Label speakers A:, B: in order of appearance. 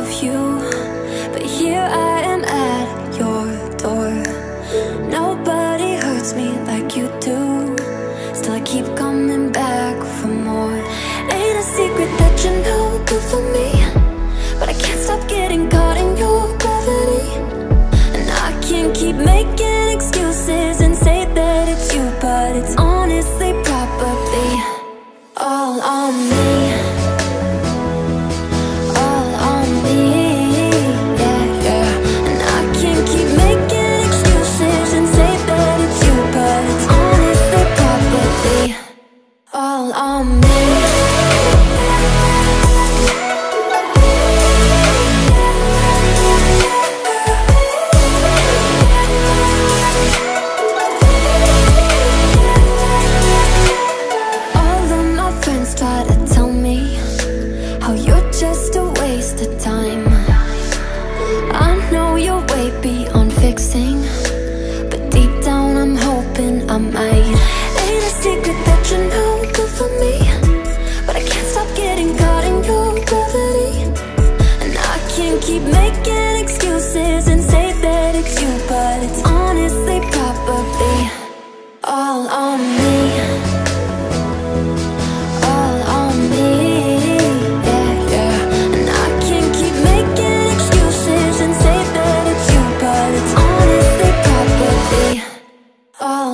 A: of you, but here I am at your door. Nobody hurts me like you do, still I keep coming back for more. Ain't a secret that you're no good for me, but I can't stop getting caught in your gravity. And I can't keep making excuses and say that it's you, but it's honestly probably all on me. All on me, yeah, yeah. And I can't keep making excuses and say that it's you, but it's honestly probably all on me. Try to tell me how you're just a waste of time. I know you're way beyond fixing, but deep down I'm hoping I might. Ain't a secret that you're no good for me, but I can't stop getting caught in your gravity. And I can't keep making excuses and say that it's you, but it's honestly probably all on me. All